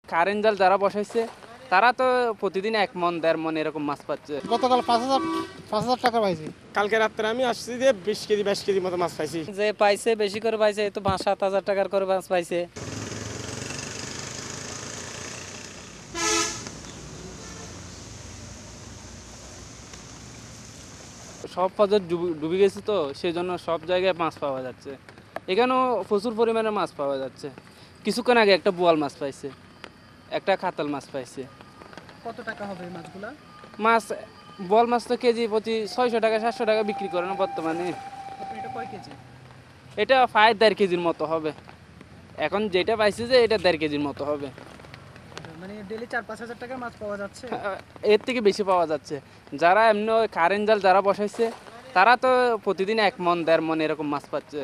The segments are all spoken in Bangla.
কারেন্ট জাল যারা বসাইছে তারা তো প্রতিদিন 1 মণ 1.5 মণ এরকম মাছ পাচ্ছে। গতকাল 5,000 টাকা পাইছি। কালকে রাত্রে আমি আসছি যে 20 কেজি 22 কেজি মতো মাছ পাইছি। যে পাইছে বেশি করে পাইছে, এই তো 5-7 হাজার টাকার করে মাছ পাইছে। সব বাজার ডুবে গেছে, তো সেই জন্য সব জায়গায় মাছ পাওয়া যাচ্ছে। এখানেও প্রচুর পরিমাণে মাছ পাওয়া যাচ্ছে। কিছুক্ষণ আগে একটা বোয়াল মাছ পাইছে, একটা কাতল মাছ পাইছে। কত টাকা হবে এই মাছগুলা? মাছ বোয়াল মাছ তো কেজি প্রতি 600 টাকা 700 টাকা বিক্রি করে না বর্তমানে। আপনি এটা কয় কেজি? এটা প্রায় 1.5 কেজির মতো হবে। এখন যেটা পাইছে যে এটা 1.5 কেজির মতো হবে। মানে ডেইলি 4-5 হাজার টাকার মাছ পাওয়া যাচ্ছে। এর থেকে বেশি পাওয়া যাচ্ছে। যারা এমনি ওই কারেন্ট জাল যারা বসাইছে তারা তো প্রতিদিন 1 মণ 1.5 মণ এরকম মাছ পাচ্ছে।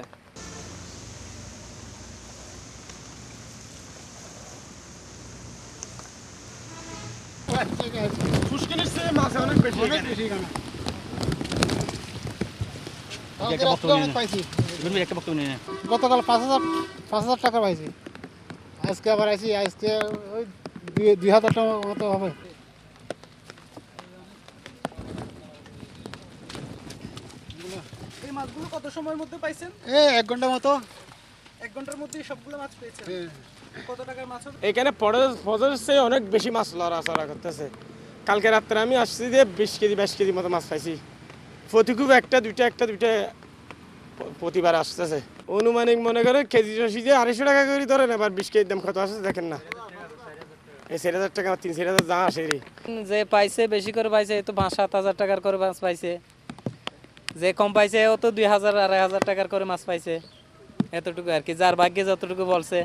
শুষ্কিনির চেয়ে মাছ অনেক বেশি এখানে। কালকে রাত্রে অনেক পাইছি। গতকাল 5,000 টাকা পাইছি। আজকে আবার আইছি, আজকে ওই 2,000 টাকা মতো হবে। এই মাছগুলো কত সময়ের মধ্যে পাইছেন? 1 ঘন্টার মতো। 1 ঘন্টার মধ্যেই সবগুলো মাছ পেয়েছেন। কত টাকার মাছ হবে? এখানে ফজরের চেয়ে অনেক বেশি মাছ লড়াচড়া করতেছে। কালকে রাত্রে আমি আসছি যে 20 কেজি 22 কেজি মতো মাছ পাইছি। প্রতিকুব একটা দুইটা প্রতিবার আসতেছে। অনুমানিক মনে করে কেজি রসি যে 250 টাকা করে ধরেন, আবার 20 কেজির দাম কত আসছে দেখেন না। এই 4,000 টাকা 3-4,000 যা আসে রে। যে পাইছে বেশি করে পাইছে, এই তো 5-7 হাজার টাকার করে মাছ পাইছে। যে কম পাইছে ও তো 2,000-2,500 টাকার করে মাছ পাইছে। এতটুকু আর কি, যার ভাগ্যে যতটুকু বলছে।